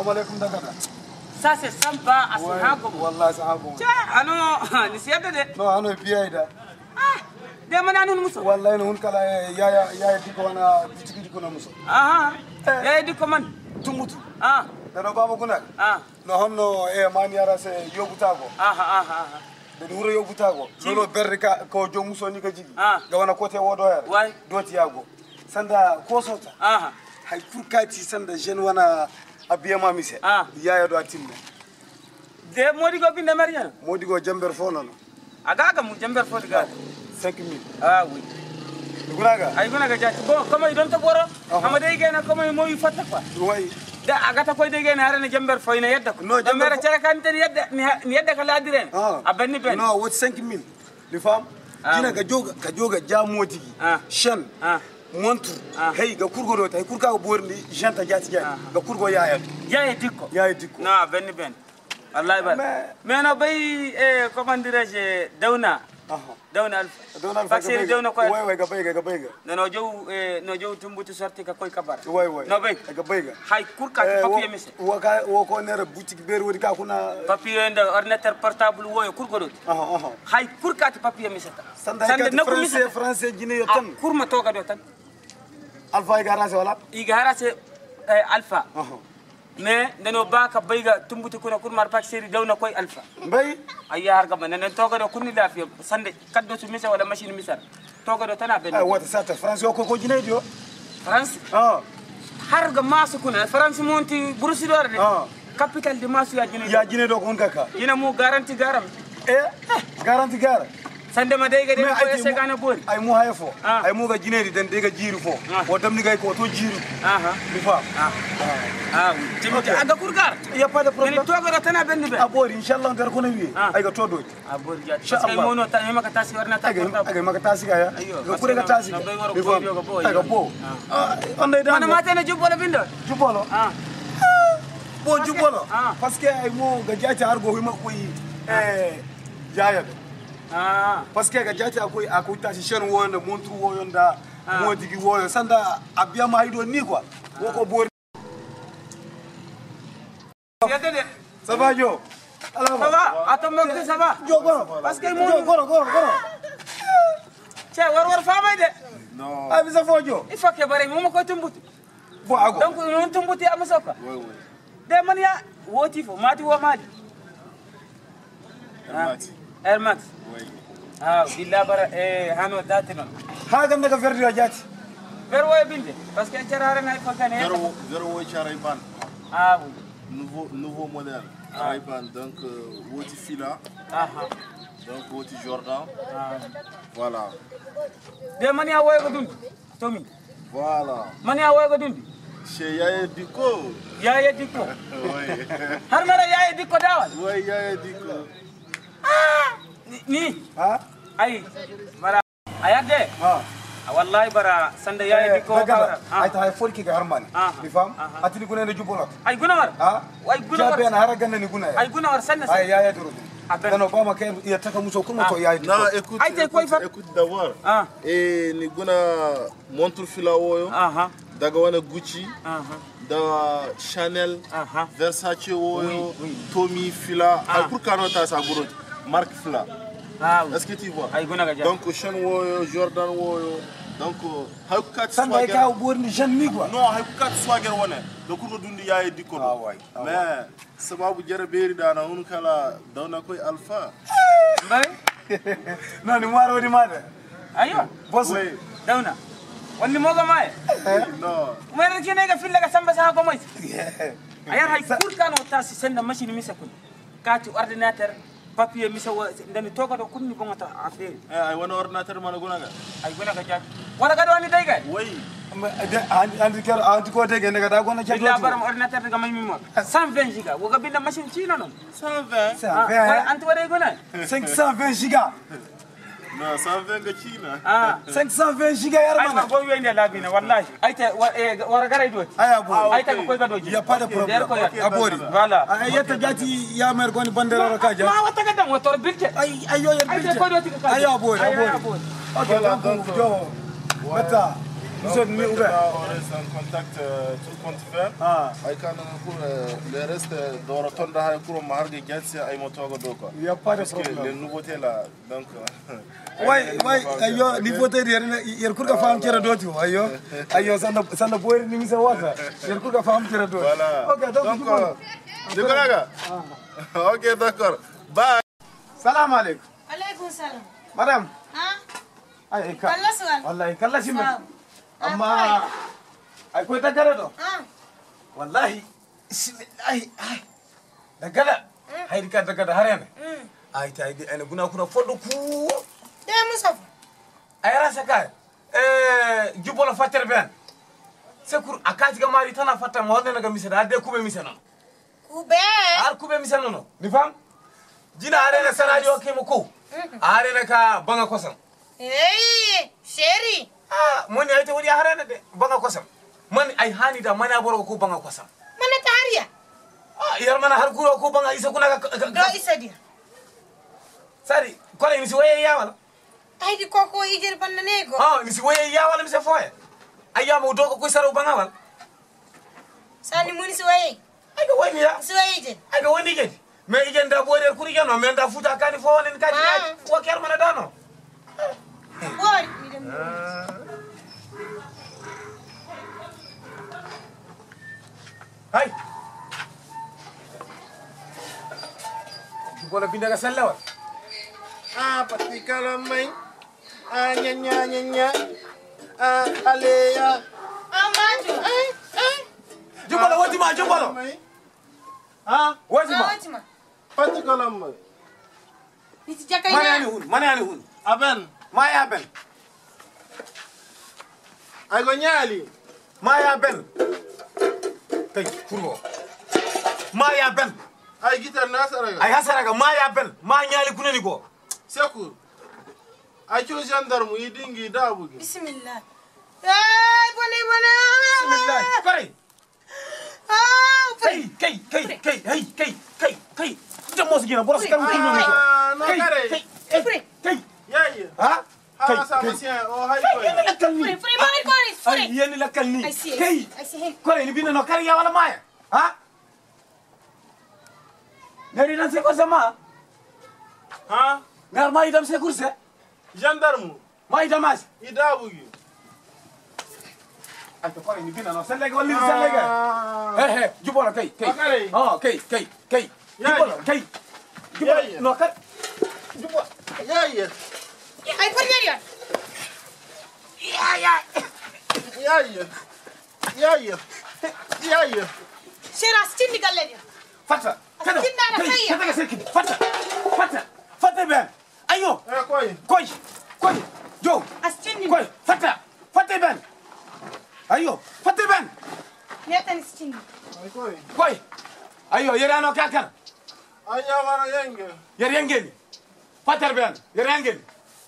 Assalamu alaikum dagana. Ça c'est sympa, ashago. Wallahi ashago. Cha ano ni siyada de. No ano biya ida. Ah, de mana nun muso. Wallahi no kala ya diko wana bitiki diko na muso. Aha. Ya diko man tumutu. Ah. Dano baba kuna. Ah. No honno mani ara se yobutago. Aha. De wuro yobutago. Lolo berrika ko jo muso ni ka jigi. Ah. Ga wana kote wodo yar. Wai. Doti yago. Sanda ko sota. Aha. Hay furkati sanda jen wana abiyama mise. Ah. Yaya do atinne. De modi go binde mariana. Modi go jamber fono no. Agaga mu jamber fo diga. 5000. Ah oui. Gunaga. Ay gunaga jati. Bon, comme idon to boro. Amade igena comme mo fatta quoi. Way. Da agata koy de gena harana jamber fo ina yedda ko. No jamber mera cere kan ten yedda ni yedda kala diren. Abenni ben. No, what 5000. Li fam? Dina ka joga jamoti gi. Shan. Montre. Hey ga kurgo do tay kurka go borni janta jati ga kurgo yaaya. Yaaya dikko. Yaaya dikko. No, abenni ben. Allah ba. Mais no bay comment dirais-je Dawna. Dawna Alpha. Dawna Alpha. Parce que Dawna ko. Way ga bayga. No jow tumbutu sorti ka koy kabar. Way. No bay ga bayga. Hay kurka papier mise. Wo ko nere boutique ber wodi ka kuna papier nda ordinateur portable woyo kurgo do. Hay kurka papier mise ta. Sanda ka français jine yo tan. Kurma toga do tan. Alpha garage wala? Garage Alpha. Mais nano baka bayga tumbuti kuna kurmar pak seri Dawna koy Alpha. Mbay ayya har gaba nan toga do kunni lafiya sande kaddo su misa wala machine misar. Toga do tana ben. Ay wata sata France ko jine dio. France? Har ga masu kuna France monti Bruxelles de. Capital de masu ya jine. Ya jine do kon kaka. Ina mu garanti garam. Garanti gar. Sande ma dai ga de ko ese kana bori. Ay mu hayfo. Ay mu ga jine di dan de ga jiru fo. O dam ni gay ko to jiru. Di fa. Timiti aga kurgar. Ya pas de problème. Ni toga do tana ben be. Abori inshallah der ko nawi. Ay ga to do. Abori ja. Sai mono ta me maka tasi warna ta. Aga maka tasi ga ya. Ga kure ga tasi. Di fa. Aga bo. On day dan. Mana mate na jubolo bindo. Jubolo. Bo jubolo. Parce que ay mo ga jati har go hima ko yi. Jaya. Parce que ga jati akoy tasi shen wonda montru woyonda modigi woyo sanda abiyama hido ni quoi. Woko bor. Ça va Jo? Alors ça va? Attends moi ça va? Jo goro. Parce que mon goro. Tiens, war fama de. Non. Ah bisa fo Jo. Il faut que bare mo ko tumbuti. Bo ago. Donc on tumbuti amasaka. Oui. De man ya woti fo mati wo mali. Air Max. Oui. Billah bara hano datino. Ha gam daga verdi wa jati. Verwo binde parce que jarare na ko gane. Verwo Charaiban. Oui. Nouveau modèle. Charaiban donc woti fila. Donc woti Jordan. Voilà. De man ya woy ko dundi. Tomi. Voilà. Man ya woy ko dundi. Chez Yaya Diko. Yaya Diko. Oui. Har mara Yaya Diko dawal. Oui, Yaya Diko. Ni. Ay. Bara ayade. Wallahi bara sanda Yaya Diko bara. Ay ta hay folki ga harmani. Bi fam? Atini guna ne jubolot. Ay guna war. Ay guna war. Jabe na haragan ni guna. Ay guna war sanna. Ay Yaya duro. Dano ba ma kay ya taka muso kuma to Yaya Diko. Non, écoute d'abord. Et ni guna montre fila woyo. Daga wana Gucci. Da Chanel. Versace woyo. Tommy fila. Ay pour kanota sa guro. Marque fila. Est-ce que tu vois? Donc Sean woyo, Jordan woyo. Donc haykat sanda ka borni janni quoi. Non, haykat swagger wona. Donc ko dundi Yaya Diko. Mais sababu jaraberi dana hun kala Dawna koy Alpha. Non, ni maro di made. Ayo. Boss. Dawna. Wonni moga may. Non. Mera kene ga filla ga samba sa ko moy. Ayar hay kurkan o tasi senda machine mi sakun. Kati ordinateur papier mi sawa ndani toga do kunni bongata affaire. Ay wona ordinateur man gona ga. Ay gona ga jak. Wala ga do ni day ga. Oui. Andi ko tege ne ga da gona chado. Illa baram ordinateur ga may mi mo. 120 giga. Wo ga binda machine ci non. 120. Anti wala gona. 520 giga. Non, 120 ga China. 520 giga yar mana. Ay go yende labina wallahi. Ay ta wara garay do. Ay abori. Ay ta ko ga doji. Ya pas de problème. Abori. Voilà. Ay yata jati ya mer goni bandera ro kaja. Ma wata ga dan wato bilche. Ay yo yar bilche. Ay ko do ti ka. Ay abori. Okay, donc jo. Mata On reste en contact tout compte faire. Ay kan pour le reste de rotonda hay pour marge gatsi ay motogo do quoi. Il y a pas de problème. Les nouveautés là donc way ayo nouveauté yer kurga fam kera doti ayo sanda boyer ni misa wata yer kurga fam kera doti. Voilà. OK donc OK d'accord. Bye. Salam alaikum. Alaikum salam. Madam. Ay ka. Wallahi kalla shi amma ai ko ta gara do wallahi bismillahi ai da gara hay ka da gara harene ai ta idi ene guna kuna fodo ku de musaf ay rasa ka jubola fatter ben sekur akati ga mari tana fatta mo wonne naga misana de kube misana kube ar kube misana no ni fam jina harene sanadio kemo ko harene ka banga kosan sheri moni ay te wodi harana de banga kosam man ay hani da mana boro ko banga kosam mana tariya yar mana har guro ko banga isa kuna do isa dia sari ko ni si waye ya wala ay di koko ijer banna nego ni si waye ya wala mi se foye ayya mo do ko saro banga wala sani muni si waye ay ga wani ya si waye je ay ga wani je me ijen da boder kuri jano men da futa kani fo wonen kadi ko ker mana dano Boy, hai bola binda ga sallawa pati kalamai nya aleya amaju jumbala wati ma jumbala wati ma pati kalamai niti jakay mana yani hun aben Maya Ben. Ay go nyali. Maya Ben. Tay kurbo. Maya Ben. Ay gitar nasaraga. Ay hasaraga Maya Ben. Ma nyali kunani go. Seku. Ay cho gendarme yidingi dabugi. Bismillah. Ay bone. Bismillah. Kare. Kai. Da mos gina boros kan kunani go. No kare. Kai. Yaye. Ha? Ha sa masien o hay ko. Ay yeni la kalni. I see him. Kore ni bina no kare ya wala Maya. Ha? Ngari nan se ko sama. Ha? Ngar mai dam se kurse. Gendarme. Mai damas. Idabugi. Ay to kore ni bina no sellega wali sellega. Jubola kai. Kai. Jubola kai. Jubola no kare. Jubola. Yaye. Ay por nyarion. Yaye. Sera stindi galleria. Fata. Kada. Kada sekki. Fata ben. Ayo. Koy. Jo. Astindi. Koy. Fata ben. Ayo. Fata ben. Netan stindi. Koy. Ayo yerano kakar. Anya wara yenge. Yerengeni. Fata ben. Yerengeni.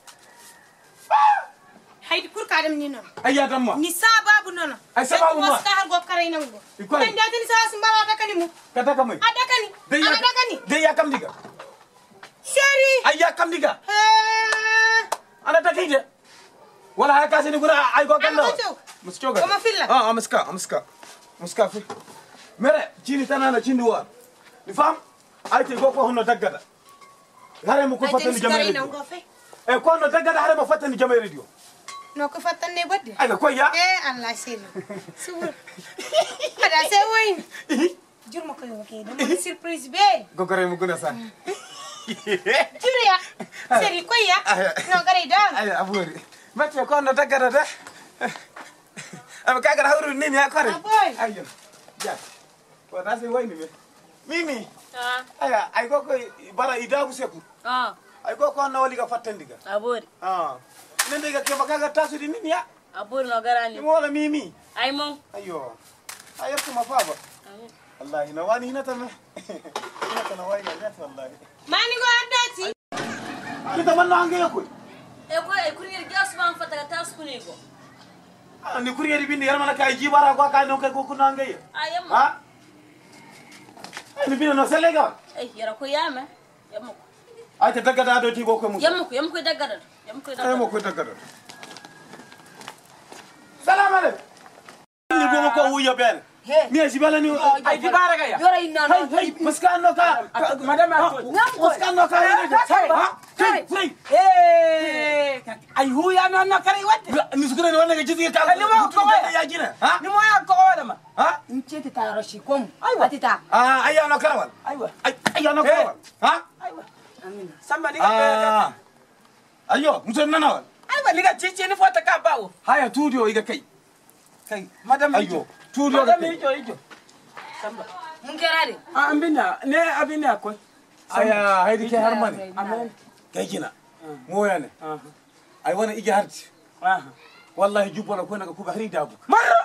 Haydi kur kadam ni non. Ayya damma. Ni sababu non. Ay sababu ma. Wasta har go kare nango. Ikoy. Kan jatini sa simbara dakani mu. Kata kamai. Adakani. Adakani. Deya kam diga. Sheri. Ayya kam diga. Ana takide. Wala haka sini gura ay go kan no. Muscoga. Koma filla. Muska fi. Mere chini tanana chini wa. Ni fam? Ay te go ko hono daggada. Hare mu ko fatani jamay radio. Ko no daggada hare mu fatani jamay radio. No ko fatane bodde. Ay ko ya. Allah sirri. Subur. Ada sai wayin. Jurma ko yo ke da surprise be. Go gore mu guna sa. Juriya. Seri ko ya. No gare da. Ay aburi. Mate ko no daggada da. Am kaga hawru nini ya kore. Ayo. Ya. Ko da sai wayin me. Mimi. Aya ay go ko bara idabu seku. Ay go ko na wali ga fattandiga. Aburi. Nende ga ke bakaga tasudi nini ya. Aburi no garani. Mo wala Mimi. Ay mon. Ayo. Ayarku mafaba. Wallahi na wani hina tana. Hina tana wani na wallahi. Mani go andati. Kita manno ange yakoi. E kurier gas man fataga tas kunigo. Ni kurier bindi yar mana kai jibara ko ka no kai ko kuno ange. Ayam. Ha? Ni bino no selega. Yara ko yame. Yamko. Ay te daga do ti go ko mu. Yamko dagadar. Ay mo ko daga do. Salam alaikum. Ni go ko wuya ben. Mi ajibala ni ay dibara ga ya. Yora inna no. Maskano ka. Madame Maskano ka ni. Free. Ay huya no no kare wate. Ni sukure wala ga jiti ka. Ni mo ko ya gina. Ha? Ni mo ya ko wala ma. Ha? Ncheti ta roshi kom. Aywa. Atita. Ayya no karawal. Aywa. Ayya no karawal. Ha? Aywa. Amin. Samba ni ga. Ayyo, muso nana. Aywa ni ga cici ni fota ka bawo. Haya tudio iga kai. Kai madame Ayyo. Tudio madame ijo. Samba. Mun kerare. Ambina ne abina ko. Aya haidi ke harmani. Amen. Kai kina. Moya ne. Ai wana igi harti. Wallahi jubbola ko naga kuba hari dabu. Marro.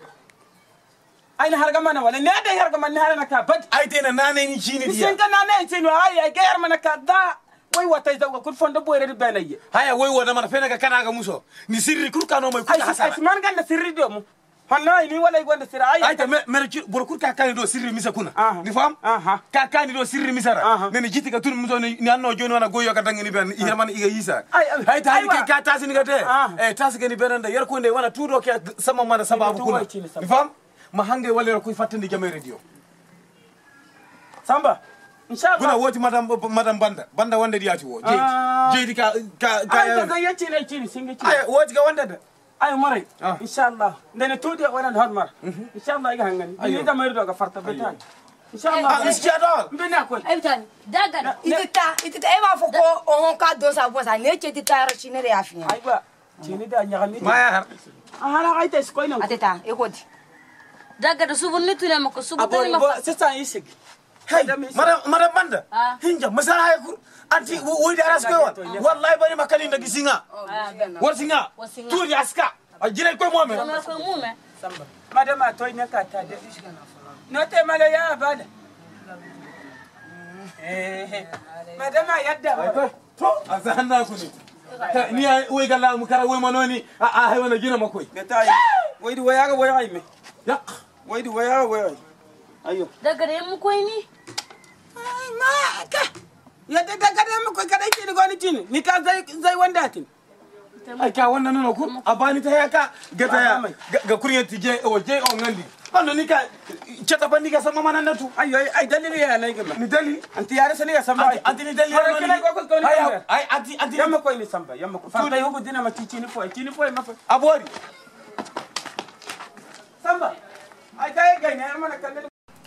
Ai na harga mana wala ne da harga mana harana ka bad. Ai tena nane ni chini dia. Singa nane chini ai ga yar mana ka da. Wai wata da kun fonda boyre de benaye. Haya wai wada mana fena ga kana ga muso. Ni sirri kurka no mai kuka hasara. Ai man ganda sirri do mu. Wallahi ni wala gonda sirri ai. Ai ta merci bor kurka kan do sirri misa kuna. Ni fam? Ka kan do sirri misara. Ne ni jiti ga tun muso ni anno joni wana goyo ka dangi ni ben ihar man iga yisa. Ai ta ke ka tasi ni ga te. Tasi ga ni benanda yar ko nde wana tudo ke sama mana sababu kuna. Ni fam? Ma hange wala ko fatande jamay radio. Samba. Inshallah. Kuna woti madam banda wanda diati wo. Jeedi ka ai da yace ne cini singa cini. Ai woti ga wanda da. Ai marai. Inshallah. Ndene tudi wana hon mar. Inshallah ga hangani. Ni da mai do ga farta betan. Inshallah. Iska do. Mbena ko. Evitani. Daga. Itita ema foko on ka do sa bosa ne cheti ta roshi ne ya finya. Ai ba. Cini da nyagami. Maya har. Hala ai ta sko ina. Atita ekodi. Daga da subun ni tuna mako subun tani Abo mako. sisa isik. Hey, madam banda. Hinja masala hay kur. Anti wo da asko wallahi bari makani da gisinga. War singa. Turi aska. Ajire ko mo me. Sama ko mu me. Samba. Madam atoy ne ka ta de. No te mala ya bada. Madam yadda. To azanna ku ni. Ni wai galla mu kara wai manoni a hay wana gina makoi. Betai. Wai du waya ga waya me. Yak. Wai du waya waya. Ayo. Daga da mu koi ni. Ai ma ka. Ya da daga da mu koi kada ki ni goni tin. Ni ka zai wanda tin. Ai ka wannan nono ku abani ta yaka ga ta ya ga kuriyar tije waje on ngandi. Wannan ni ka chata bandi ga sama manan natu. Ayo ai dalili ya nai gama. Ni dali. Anti yare sani ga samba. Anti ni dali. Ai anti yamma koi ni samba yamma ko. Fanta yugo dina ma cici ni foi ma foi. Abori. Samba. Ai kai ga ne mana kan.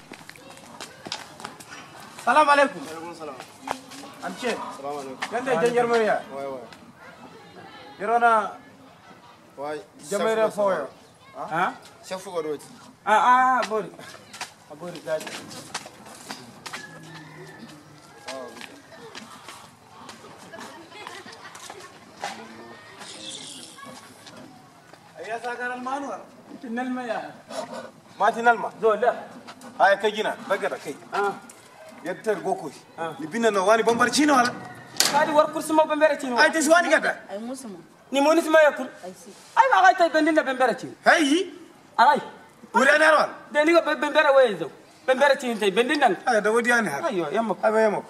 Salam alaikum. Alaikum salam. Anche. Salam alaikum. Yanda janjar mariya. Wai. Yerona Wai. jamera foyo. Ha? Chef ko do. Bori. Bori gadi. Ayya sagaran manuwar. Nalma ya. Mati nalma. Zo la. Haya kai gina bagara kai. Yattar goko. Ni binna no wani bambarci ne wala. Kadi war kursi mo bembere tini. Ai tis wani gada. Ai musuma. Ni moni sima yakul. Ai ma kai tay bendina bembere tini. Hai. Ai. Wuri ana ron. De ni go bembere wezo. Bembere tini tay bendina. Ai da wadi ani har. Ayo yamma. Ai ba yamma.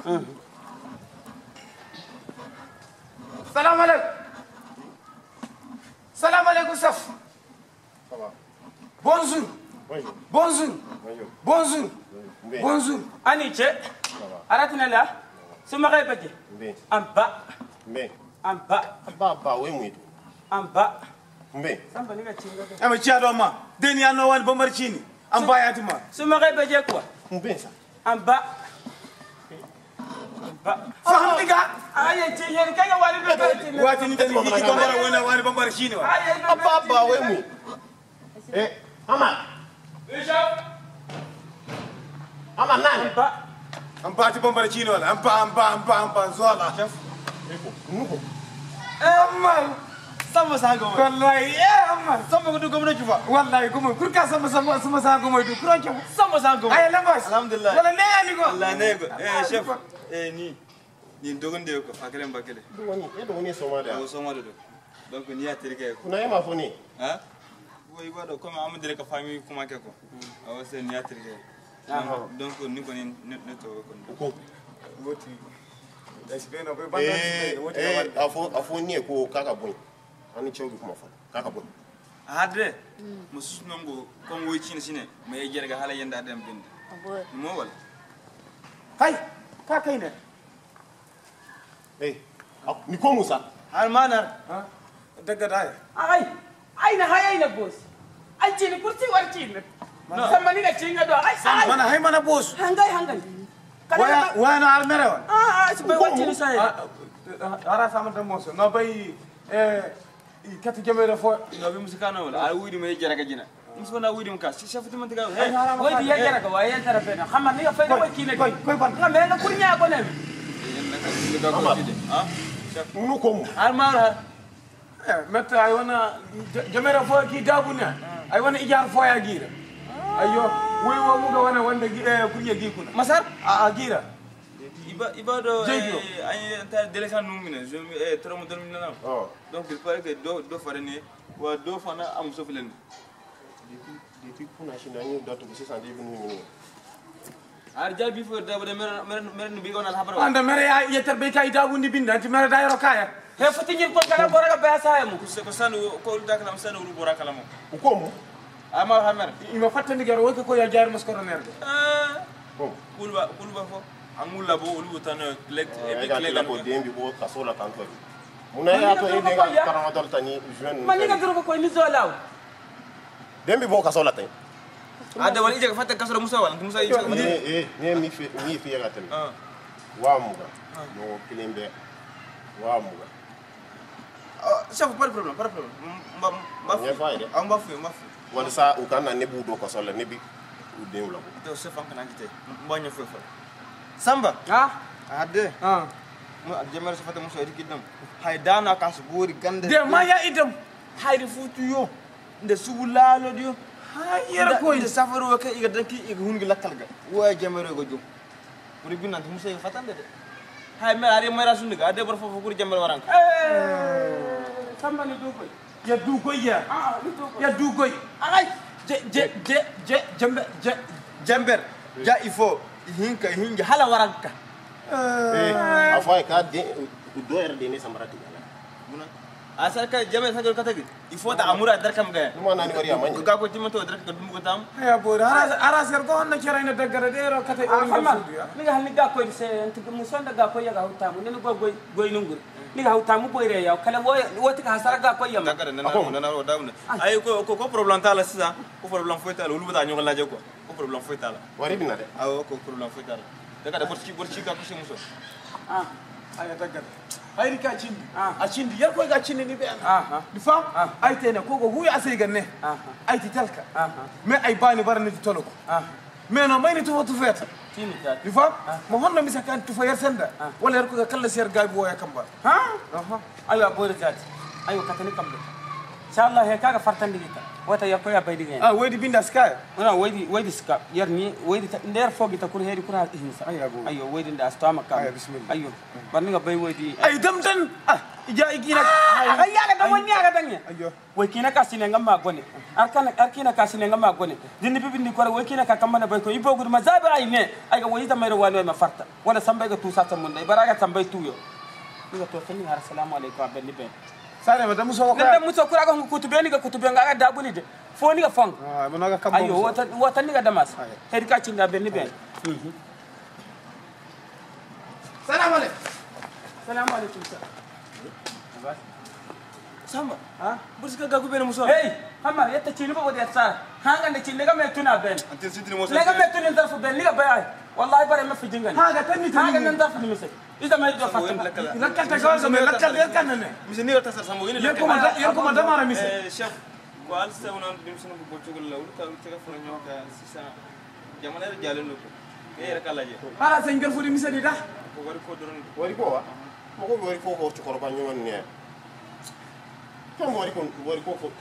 Salam alaikum. Salam alaikum saf. Ça va. Bonjour. Bonjour. Bonjour. Bonjour. Bonjour. Ani che. Aratina la. Suma kai baje. Mbe. Amba. Mbe. Amba. Ba we mu itu. Amba. Mbe. Samba ni ga cinga. Ama ciado ma. Deni anno wani bambarci ne. An baya ti ma. Suma kai baje kuwa. Mbe sa. Amba. Amba. Faham diga. Aye ce yen kai ga wani bembere tini. Wati ni dani ki bambara wani bambarci ne wa. Ba we mu. Ama. Bishop. Ama nani? Amba. An ba ti bambarci ne wala. An ba zuwa la. Nuko. Amma. Sama sango. Wallahi amma. Sama gudu gwamnati fa. Wallahi kuma kurka sama sa kuma du kuran ki. Sama sango. Ay lambas. Alhamdulillah. Wala ne ani go. Allah ne go. Chef. Ni dogon de ko akere mbakele. Do woni so ma da. O so ma do. Donc ni ya terike ko. Kuna yema foni. Ha? Wo iba do comme am dire ka famille kuma ke ko. Awo se ni ya terike. Donc ni ko ni to ko. Ko. Woti. Espero ko banda. Afo ni ko kaka boy. Ani chewu kuma fa. Kaka boy. hadre musus nongo kon woy cin sine me jerga hala yenda adam binde mo wala hay ka kayne ni ko musa hal manar daga dai ai na hayai na boss ai cini kurti war cini sama ni ga cinga do ai mana hay mana boss hangai wana almere wa si bay wacini sai ara sama da moso no bay kati jamere fo no bi musikana wala ay wudi me jaraga jina musu na wudi muka si chef timante ga wodi ya jaraga wa ya tarafe na xamma ni ga fay do kine koy ban nga me nga kurnya ko ne nu ko mu almar metta ay wana jamere fo ki dabuna ay wana ijar fo ya gira ayo way wo mu ga wana wanda kurnya gi kuna masar gira iba do ay ta délégation numine je trop mo dormi na donc il paraît que do farene wa do fana am so filen depuis kuna shi na ni do to se sande bi nu ar jabi fo da bade mer no bi gonal habara anda mere ya yeter be kay dabundi binda anti mere dayro kaya he foti nyir ko kala boraga be asayamo ko sanu ko dakala sanu ru boraka lamo ko mu ama hamer ima fattandi garo wo ko ya jaar maskoroner de kulba fo amulla bo ulu tano leg leg ko dembi bo kasola tanto muna ya to ide ga karama dol tani jeune man ni ga duro ko ni zolaw dembi bo kasola tan ada wali jaga fatta kasoro musa wala musa ni mi fi ya tan wa muga no kilembe wa muga chef pas de problème mba fu wala sa u kan na ne bu do kasola ne bi u dem la do chef an kana gite mba nya fu samba ade mo jamar sa fatta musa ri kidam hay dana kan su bori gande de ma ya idam hayri futu yo nde subulalo dio yera koy nde safaru ka iga danki iga hungi lakkal ga wa jamar go jom buri binan musa fatande de hay mer ari mera sundiga ade bor fofu kur jamar waranka samba ni do koy ya du koy ya du koy ay jamber ja il faut hinga hala waranka afay ka de do er de ne samrati muna asar ka jamel sagal katagi il faut ta amura dar kam ga mo nani wari amani ga ko timato dar ka dum ko tam ya bo ara ser ko na cerayna daggara de ro kate o ni ga halni ga ko se ent musonda ga ko ya ga hutamu ni go goy nungur ni ga hutamu boyre ya kala woti ka hasara ga ko yam daggara nana ro dawna ay ko problem tala sisa ko problem foi tala ulu bata nyonga laje ko problem foi tala wari binade aw ko problem foi tala daga da borci ka ko se muso aya daggara hayri ka cindi a cindi yar koy ga cindi ni be di fam ay tene ko go huya asay ganne ay ti talka me ay bani barani ti toloko me no mayni to fotu feta di fam mo honno mi sakan tu fa yar senda wala yar ko ga kala ser gabi woya kamba ayo boyre jati ayo katani kambe inshallah he kaga fartandi gita wata yakko ya baydi gen waydi binda sky wala waydi ska yar ni waydi nder fogi ta kur heri kur ha hinsa ayo waydi nda astama ka ayo barni ga bay waydi ay dam tan ija igina ay yaga da wonni yaga danye ayo way kina kasine ngamma gone arkina kasine ngamma gone dinni bibindi ko way kina ka kamana bay ko ibogur mazabi ay ne ay ga wayita mayro wano ma farta wala sambay ga tu sata mun dai baraga sambay tuyo ni ga to fani har assalamu alaikum abelli ben sare ma da muso ko da muso kura ga kutube ni ga kutube ga da buni de fo ni ga fang mo ga kam ayo wata ni ga damas hedi ka cinda ben ni ben salamu alaikum salamu alaikum samba burska ga kubena muso hey hamar yetta cini bo de tsara hanga de cini ga me tuna ben ante sidini muso lega me tuna darfu ben ni ga bay wallahi bare ma fi jingan haga tanni haga nan darfu ni mise ida mai do fatima lakkal ta gaza me lakkal der kanane mise ni wata sambo ina yer ko ma damara mise chef ko al sa wonan dim sunu ko tugul la wul ka tega fo nyoka sisa jamana re jalen ko e rek alaje ala sen gel fudi mise di da ko wari ko doron wari ko wa mo ko wari ko ko to ko ba nyon ne ko wari ko ko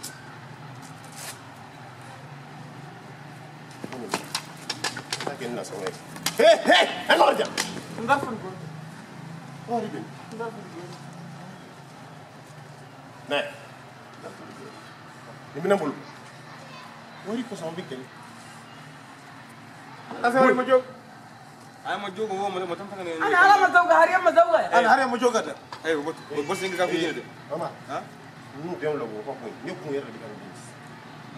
taken na sawe hey anorja ndarfu ko wari bin ne ni bina bulu wari ko sama bikel asa mo jog ay mo jogo wo mo tam tan ana ala ma zawga har yamma zawga ana har mo jogata ay bo singa ka fi de mama ha nu dem lo ko ni ko yer di kan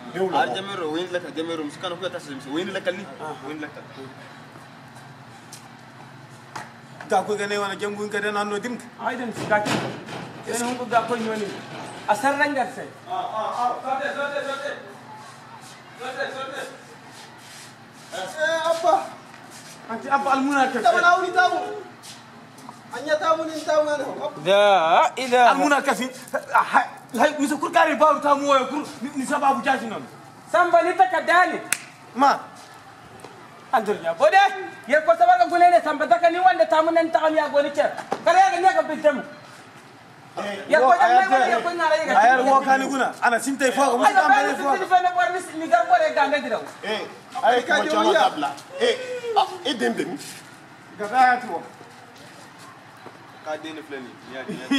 jamero وين لك jamero مش كانوا كده تسلم وين لك اللي وين لك تاكو غني وانا جنبو كده نانو ديمك ايدن سكاكي انا هم بدا كو نيوني اسر رنجر سي ابا انت ابا المناكف طب انا اولي تاو انيا تاو نين تاو انا لا اذا المناكف هاي مسكر كاري باو تامو يكر نسبا ابو جاجي نون سامبا نتكدالي ما andurnya bode ye ko sabaga gulene samba daka ni wande tamunen takam ya goni cer kala ya ne ka bitem ya ko jambe ya ko ngara ya ayar wo kani guna ana sinte fo ko musta mbele fo ko ne bor ni gar bore gande diraw ay ka jona tabla dembe mi gaba to ka dene flani ya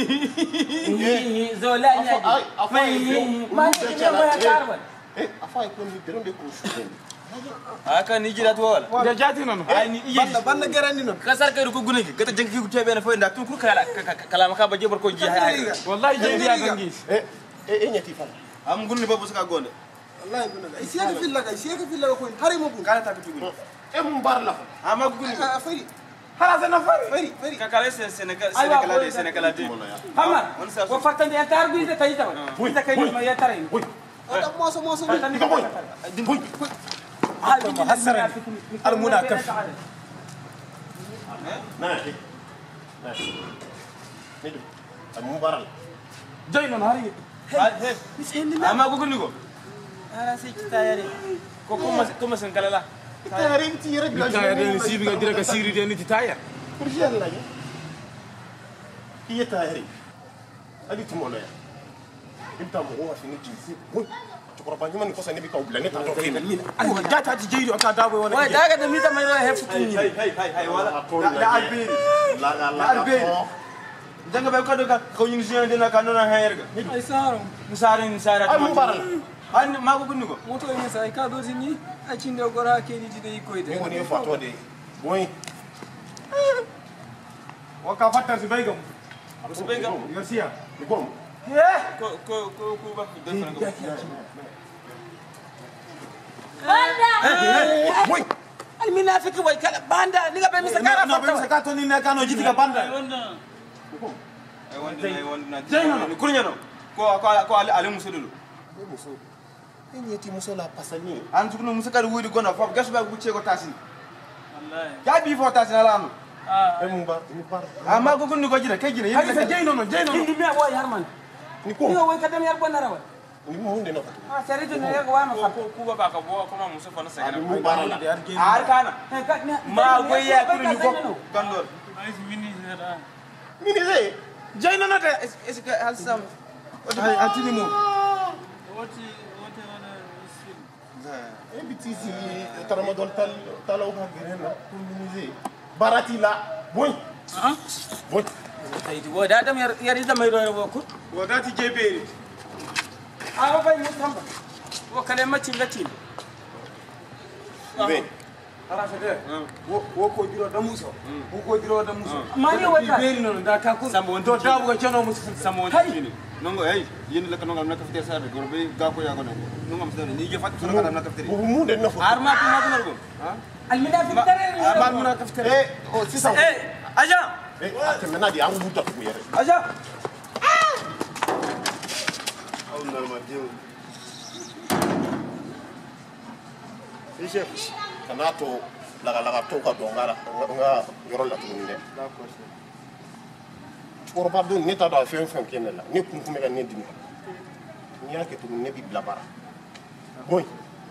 zola ya ma ni ma ya karban afa ko ni deronde ko shuben aka ni jira to wala da jati non ay ni ije banda garandi non kasar kay ko gunegi gata jeng fi ko tebe na fo nda tun kur kala maka ba jebar ko ji hay wallahi jendi ya gangi nyati fala am gunni babu saka gonde wallahi gunna ay siyaka filla ko hari mo bun kala tabi gunni mun bar la ama gunni fari hala sana fari ka kala Senegal de hama ko fatande entar bi de tayi taw ta kay ma ya tare ni ada moso fatande ko boy محسرا المناكف نادي ندو المبارل جاينا نهاري ama gunni go ara sai kitayare ko kuma san kala la kitayare ti rek la ya sibi ga direka siri de ni tayar pour yalla ya kitayare adi timono ya ibta mo wa fini jinsi korban man ko sa nebi ka ubla ne ta to kina ani jata ti jeedo aka dabo wala wa daga da mita mai hefu tuni hay wala la alberi la alberi janga bay ko do ko ñu jëne dina ka nona hayerga ay saro musara ay mubarak an ma ko gunni go moto ni sai ka do zini a cinde gora ke ni dide ko ide woni fato de boy waka fatta si baygam garcia ni bom ko ba defal Banda. boy المنافق ويكلا باندا نيغا بي مسكارا no be sakato ni na kano jiti ga banda ay wonde jeyno ni kurnyano ko ali musudulu muso nyeti muso la pasani an tukno musakar wudi gona fof gasba bu cego tasin wallahi ya bi fo tasin ala am ay mumbar ni bar ama ko gunni ko jina kay jina hay sa jeyno indi mi wa yarman ni ko ni way kadam yar bonara wa ni mo hunde no sari to ne ko wa ma fa ku ba ka bo ko ma muso fana sagana mu bar la ar kana ma go ya ko ni ko gandor mini ze jeyno no de est ce que hal sam ay atini mo bitisi tramadol talaw ka gerena pour minimiser barati la boy boy aydi wo da dam yar da mai ro ko wadati jeberi awa bay musamba wo kale macci ngati be arasa de wo ko diro da muso wo ko diro da muso mani wata beri non da ka ko do dabu ga chano muso samo woni nongo ay yeen la ko nongam na kafte sar gor be ga ko ya ko nongam sar ni je fat so na kafte bu mu de na fo arma ko ma ko nargo المنافق ترى ba mun ka fitere si sa aja ate mena di angu buta ko yere aja aw normal dio chef kana to laga to ka dongara nga yoro la tuni de d'accord korba do neta do fen kenela ni kun kuma ga ne dimi ni yake to ne bi blabara boy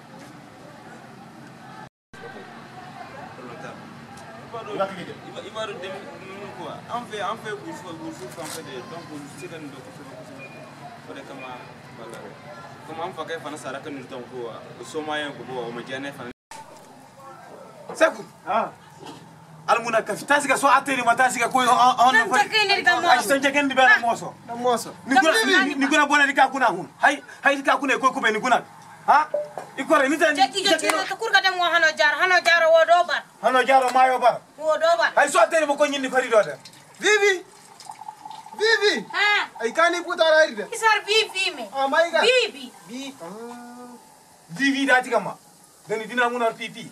ibaru dem ko en fait vous en fait donc vous c'est dans ko de kama wala comme am fa kay fana sara kan ni donc ko so mayen ko bo ma jane fana saku almuna ka fitasiga so ateri matasiga ko on Tan takene di kamo. ay sanje ken di bela moso ni guna bona di ka kuna hun hay di ka kuna ko be ni guna ha ikore ni tan Jeki jeki to kurga dem wo hano jaro wo do bar. hano jaro mayo bar Wo do bar. hay so ateri mo ko nyindi fari do de Vivi! Ha. Ay kani puta raide. Isar vivi me. Oh my god. Vivi. Bi. divi dati kama dani dina munar pipi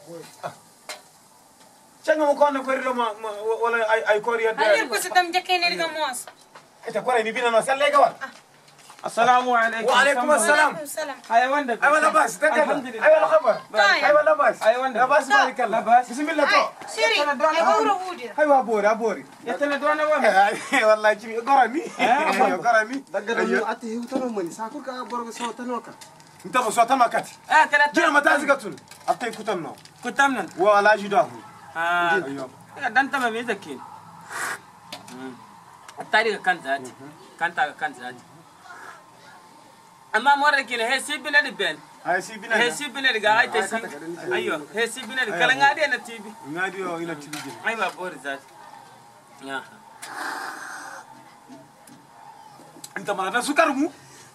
changa mo ko na ko rilo ma wala ay ko riya Ayer ko sa tam jake ne riga mos. ita ko ni bina no salle ga wa assalamu alaikum wa alaikum assalam haya wanda ay wala bas takka ay wala khabar ay wala bas ay wanda bas barakallah bas bismillah to Siri, e wuro wudi. ay wa bori yatana dona wa wallahi ci gorami gorami daga da ate hewtano mani sakur ka borgo so tanoka انت بصوت ما كاتي كلا جينا متى زقتون ابتي كتمنا كتمنا ولا جداه ايوه دانتا ما ميزكين التاريخ كان ذاتي كان ذاتي اما مره كده هي سيبنا البن هي سيبنا دغا هاي تسي ايوه هي سيبنا كلا غادي انا تي في غادي الى تي في ايوه بور ذات يا انت ما سكر مو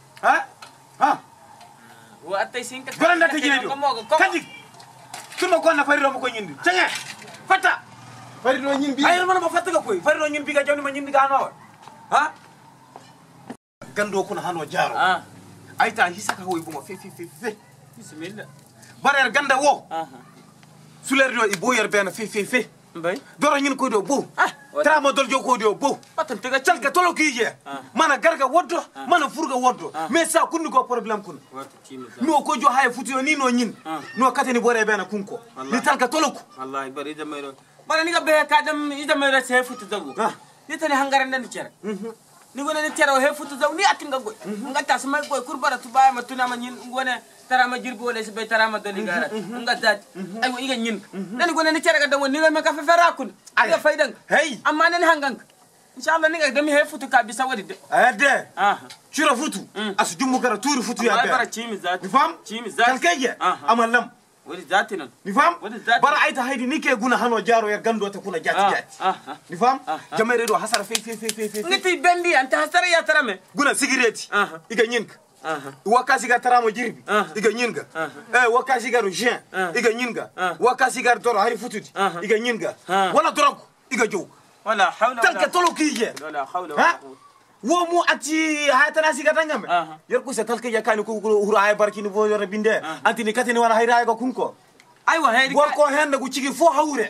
ها واتي سينك غراندا تجيدو كدي كما كنا فريرو مكو نيندي تانيا فتا فريرو نين بي اي ما فتا كوي فريرو نين بي ga jawni ma ñindi ga no ha gando kuna hano jaro ay ta hisaka hoy buma fe bismillah barer ganda wo suler do i boyer ben fe mbay doro ñin ko do bo trama dol jo ko do bo patan tega calka tolo kije mana garga woddo mana furga woddo mais ça kunni ko problème kun no ko jo hay futu ni no ñin no katani bore bena kunko ni talka tolo ko wallahi bari da mayro bara ni ga be ka dam ida mayro se futu zagu ni tani hangaran dan cere ni gona ni cere he futu zagu ni atinga goy ngata sama goy kurbara tubaya matuna ma ñin ngone tarama jirbi wala se be tarama doli gara ngata ay wo iga ñin nani gona ni cere ga dawo ni ma ka fe fera kun iga faydan hey amma nan hangang inshallah ni ga dami he futu ka bisa wadi de ade cura futu as jummu kara turi futu ya be bara chimi zati ni fam chimi zati kalkeje amallam wadi zati nan ni fam bara ayta haydi ni ke guna hano jaro yer gando ta kuna jati ni fam jamere do hasara fe ngiti bendi anta hasara ya tarame guna sigireti iga ñinka wakasi ga taramo jirbi iga ñinga wakasi ga rujin iga ñinga wakasi ga doro hari fututi iga ñinga wala drogu iga jow wala hawla talka tolo kije wala hawla wala wo mu ati haytana siga tangame yer ko se talka ya kani ko hura hay barkini bo yor binde antini katini wala hayra ga kunko aywa hayri gor ko hende go cigi fo hawre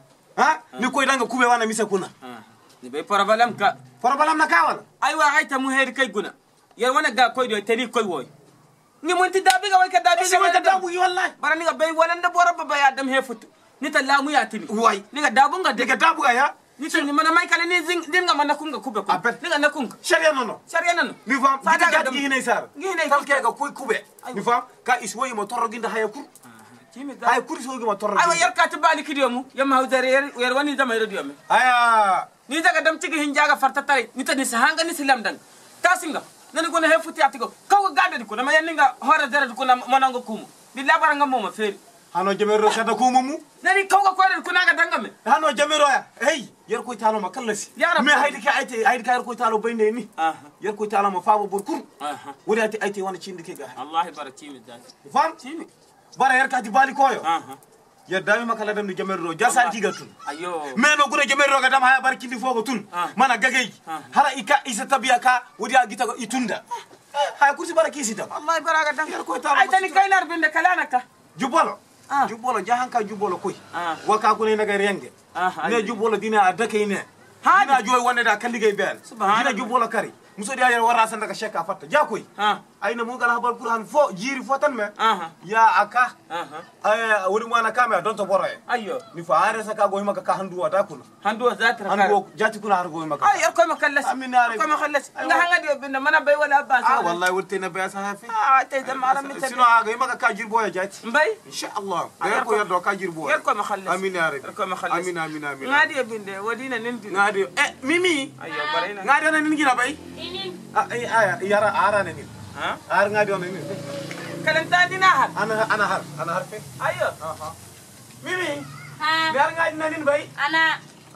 ni koy danga kube wana misa kuna ni be parabalam na kawala aywa hayta mu hayri kay guna yer wana ga koy do tani koy woy ni monti dabi ga way ka dabi ga dabu wallahi bara ni ga bay wala nda bora baba ya dam he futu ni ta lamu ya tini way ni ga dabu ga de ga dabu ga ya ni ni mana may kala ni din ga mana kunga kube ko ni ga nakunga sharia nono ni fam sada ga gi hinay sar talke ga koy kube ni fam ka iswoyi mo torro ginda hayakur hay kuri so ma torro aywa yer ka tibali kidiyo mu yam hawzare yer wani da may radio me aya ni daga dam tigi hinjaga farta tare ni ta ni sahanga ni silam dan tasinga nani gona he futi atiko kaw gadde ko dama yanninga hore dere ko na monango kumu billahi baranga mo ma feri hano jamero kada kumu mu nani kaw ko ko naga dangame hano jamero ya hey yer ko talo ma kallasi me haydi ka haydi ka yer ko talo bayne ni yer ko talo ma faabo bor kur woni ati wana cindi ke ga wallahi barati mi dan fam cimi bara yer ka di bali koyo yer dami makala dam ni jamero jasal jigatun ayo meno gure jamero ga dam haya barkindi fogo tun mana gagey hara ika isa tabiya ka wodi agita ko itunda hay kursi bara kisi tam wallahi baraga dan yer ko talo ay tani kaynar binde kalanaka jubolo jubolo jahanka jubolo koy waka ko ne naga renge ne jubolo dina adake ne dina joy wonde da kalligay ben dina jubolo kari muso dia yer wara san daga sheka fatta ja koy ayna mo gala habal qur'an fo jiri fo tan me ya aka wori mo ana kame don to boroye ayo ni fa are saka go himaka ka handu wada kuna handu zatra handu jati kuna har go himaka ay yer ko ma kallas aminare ko ma kallas nga hanga dio binda mana bay wala ba wallahi wurte na bay sa hafi tay da mara mi sino aga himaka ka jir boya jati mbay insha Allah yer ko yer do ka jir boya yer ko ma kallas aminare yer ko ma kallas amin ngadi binde wadina nindi ngadi mimi ayo barina ngadi na nin gina bay ay yara ara ne ni ar ngadi on ni kalanta dina har ana har fe ayo mimi yar ngadi na nin bay ana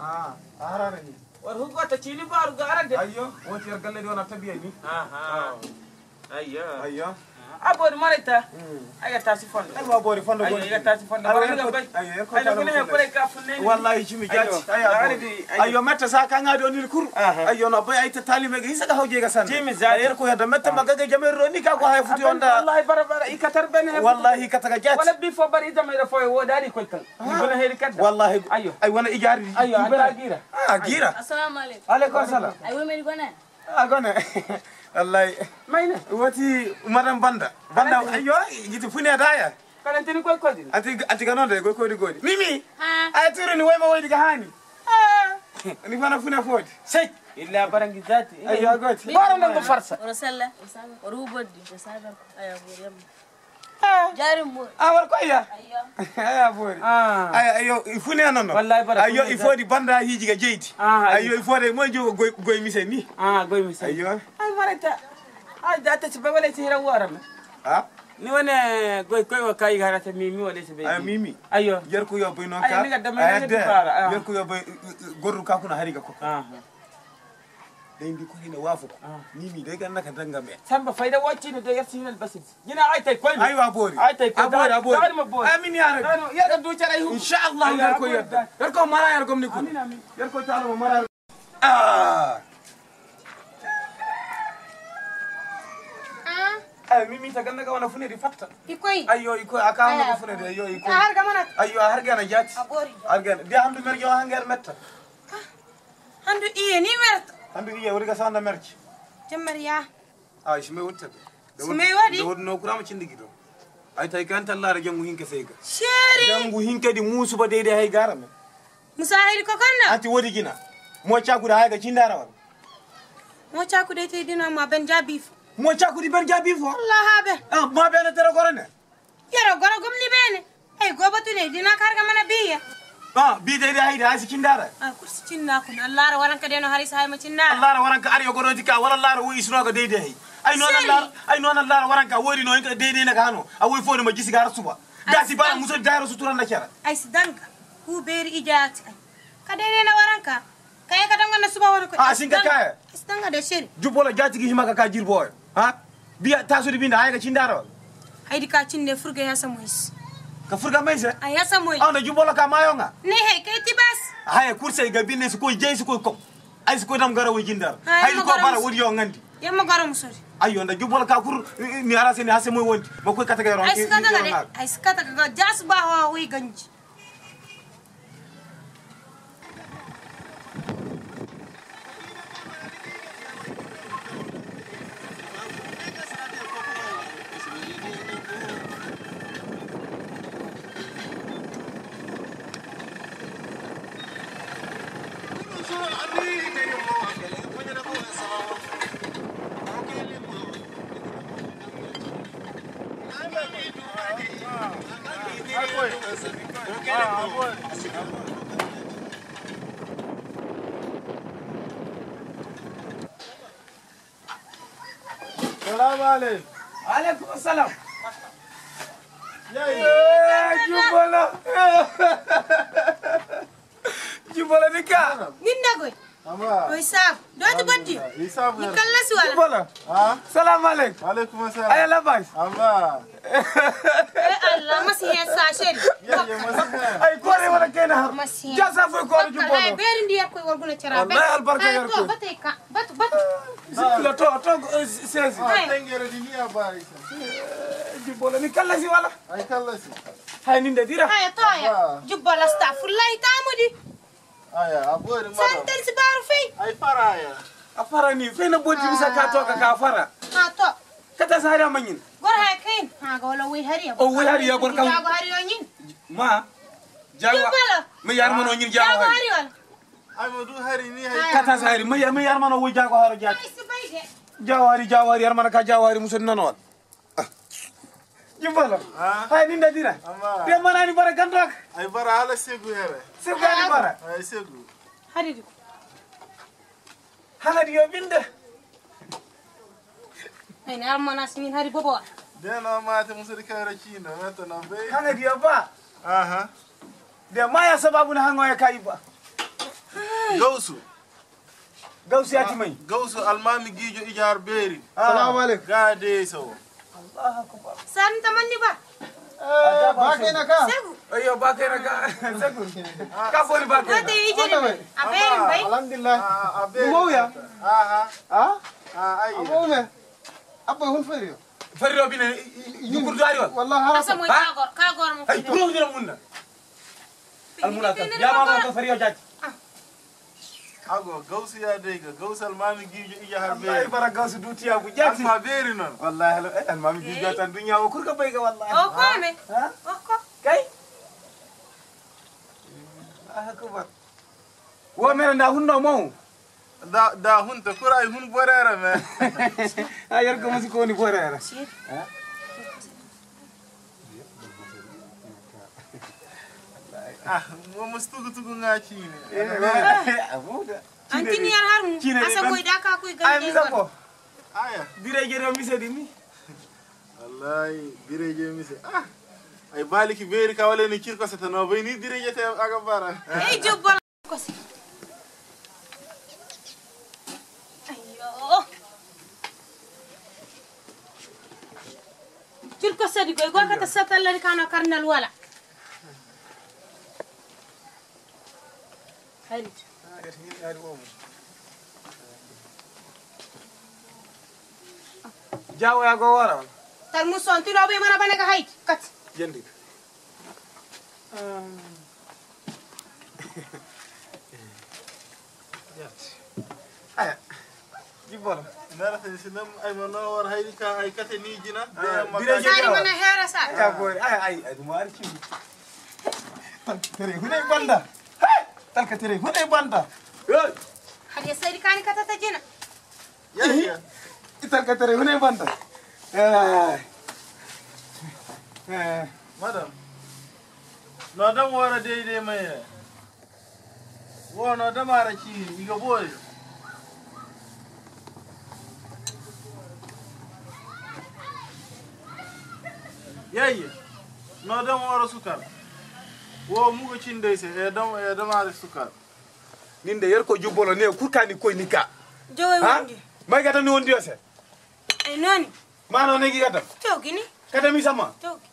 ara ne ni war hugo ta chini baru gara de ayo woti yar galle di ona tabiya ni ayo ayo abori marita aga tasi fondo ay wa bori fondo ay aga tasi fondo ay no gine pare ka funne wallahi jimi jati ayo metta sa ka ngado ni kuru ayo no bay ay ta talime ga hisa ga hawje ga san jimi za yer ko yadda metta magaga jamero ni ka ko hay futi onda wallahi bara ikatar bene wallahi kataga jati wala bi fo bari jamero fo wo dadi ko tan bana heri kadda wallahi ayo ay wana ijari ayo anta gira gira assalamu alaikum alaikum assalam ay woni gona gone wallahi mayna wati madam banda ayo yiti funi adaya kalantini koy kodin anti ganonde koy kodi godi mimi ha ay turu ni wayma waydi ga hani ni fana funa foti sey illa barangi zati ayo goti bara ndango farsa rasalla oru boddi sabar aya boriyam jarim mo awar ko ya ayyo aya bori ayo ifuni anono wallahi bara ayo ifodi banda hiji ga jeyti ayo ifode mo jogo goy mise ni goy mise ayo ay marata ay data ci wala ci hira waram ni wone goy wa kay garata mimi wala ci be mimi ayo yer ko yo boy non ka yer ko yo boy gorru ka kuna hariga ko day ndi ko hina wafu ko mimi day gan naka danga me samba fayda wacci ne day yarsi al basit gina ay tay koy ay wa bori ay tay koy abori amin ya rabbi ya do cara hu insha Allah yer ko mara yer ko ni ko yer ko talo mara mimi ta ganna ga wana fune di fatta Ikoi. Ayo iko aka no fune de ayo iko Har ga mana. ayo har ga na jati Abori. har ga de handu mer yo hangar metta Handu iye ni merta. handu iya wuri ga sanda merci Jammariya. shime wutta Shime wadi? de wodno kurama cindi gido ay tay kan tallara jangu hinke seyga Sheri. jangu hinke di musu ba deede hay garame Musahiri ko kanna. ati wodi gina mo chaku da hay ga cindara wal Mo chaku de te dina ma ben jabif. mo chaku di ben jabi fo Allah habe. ma be na tera gorone Yaro goro gumni bene. Ay gobatu ne dina karga mana biya. bi deede hay da asi cindara Kursi cinna kun Allah ra waranka deno hari sai ma cinna. Allah ra waranka ari goroti ka wala Allah ra wi isno ga deede hay ay non Allah ra waranka wori no inka deede na gano a wi fo ma gisi gar suba da si bara muso dairo sutura na kera Ay sidanga. Ku beri ijati. Ka dede na waranka. Kaya ka danga na suba wani ko. sinka kaya Sidanga de sheri. jubola jati gi himaka ka jirboy biya taso di binda hay ga cindara wal Haydi ka cinne furga ya samois. ka furga mayse Ay ya samois. na jubola ka mayonga Ne hey kay tibas. hay kurse ga binne su ko jey su ko kom ay su ko dam gara wi jindar Ay, hay ma ko gara bara mus- wodi yo ngandi Yamma garo musori. ayo nda jubola ka kur ni ara sene hase moy wonti ma koy kata ga ron Ay skata ga de. Ay skata ga jas ba ho wi ganji. Salam alaikum. alaikum assalam Yayi. jubola jubola dika Ninda goy. Ama. Oy sab. Do to baddi. Hisab Ni ya. kallas wala. jubola salam alaikum Alaikum ay assalam. la bas Ama. Eh Allah masi he sa sheri. Yayi masih. ay kore wala kena Masi. jasa fo ko Ay jubola beri ndiya koy warguna cara. Allah albarka yar ko. Batay ka. Batu. la to sesi Tengere di niya bari. jubola ni kala si wala Ay kallasi. hay ninde dira Ay toya. Jubbal astaghfirullah tamudi. Aya abori madam. Santel si baru fi. Ay faraya. afara ni fena bodi bisa ka to ka fara Ha to. kata sara manyin Gor hay kain. Ha ga wala wi hariya. o wi hari ya gorka Jago hariyo nyin. ma jawa Jubbala. mi yar mano nyin Jago jawa hari hariyo. Ay mo du hari ni hay. kata sari mi yar mano wo jago haro jati Ay si bayde. jawari yar mana ka jawari muso nanol jubola hay ninde dira Ama. de mana ni bara gandok Ay bara hala segu yere. se gani bara Ay segu. Hariyo. hala diyo binde Ay na almanas min hari bobo. Deno mate musari kayra china meta na be. hala diyo ba Aha. de maya sababu na hango ya kaiba Gausu. gausi ati mai Gausu almami gijo ijar beri. assalamu alaikum Gade so. Allah akbar. San teman ni ba? Bakena ka. Segu. Ayo bakena ka. Segun. Ka boni bakena. Kata ije ni. Aberin bai. Alhamdulillah. Mo ya. Ayo. Mo me. Abba hun fariyo. Fariyo bine yukur dari wa. Wallahi Asa mo kagor mo. Ay puro dina munna. Al munata. Ya mama ko fariyo jaji. Ago gausu ya dega gausal mami gijo ija harbe. Ay bara gausu dutiya bu jaji. Ma beri non. Wallahi al mami gijo tan dunya o kurka bayga wallahi. O ko me. Ha? O ko. Kay. Allah akbar. Wo mera nda hunno mo. Da hunta kuray hun borera me. Ayar ko musi ko ni borera. Ha? Mo mustugu tugu ngachi ne. Abuda. Antini yar harmu. Asa boy da ka koy Ay mi gande. sapo. Aya. Dire jere mi sedi mi. Wallahi bireje mise. Ay baliki beri ka wala ni kirko satano bay ni bireje te aga bara. Hey jobbal ko si. Ayo. Kirko sadi ko go kata satallari kana karnal wala. Hayri. Jawo ya go wara. Tar muson tilo be mana bane ka hayt kat. Jendi. Aya. Jibolo. Nara te sinam ay mano war hayri ka ay kate ni jina. Bireje Sari mana hera sa. Ya boy. Ay dumar ki. Tere hunay banda. Talka tere hunay banda. Hey. Hadi sari kani kata ta jina. Ya. Talka tere hunay banda. Madam. No dam wara de mai. Wo no dam ara ki iga boy. Yayi. No dam wara sukar. Wo mugo cinde se e dam ara sukar. Ninde yer ko jubbolo ne kurkani koy nika. Jowe Ha? wonde. May gata ni wondi yose. Ay noni. Mano ne gi gata. Togini. Kata mi sama. Togi.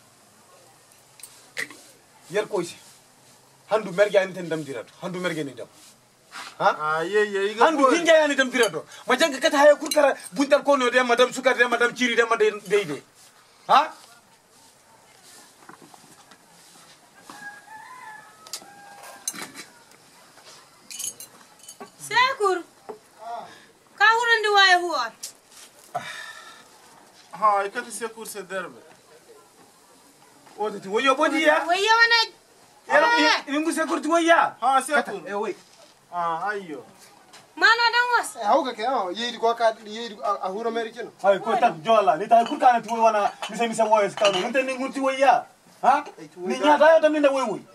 Yer ko isi. Handu merge ani ten dam dirato. Handu merge ni dam. Ha? Ye iga Handu boy. hinja yani dam dirato. Ma janga kata hay kurkara buntal ko no de madam sukar de madam ciri de madam deide. Ha? Sekur. Ka hurandi waye huwa. Ha ikati sekur se derbe. O tati woyo bodi ya. Waye wana. Yero ingu sekurti woya. Ha sekur. Wait. Ayyo. Mana dan was. Hauka ke yidi ko ka yidi a huro americano. Hay ko tak jola ni tay kurkana ti wana mise woyo skano. Nte ni ngurti woya. Ha? Ni nyata yo tam ni woy woy.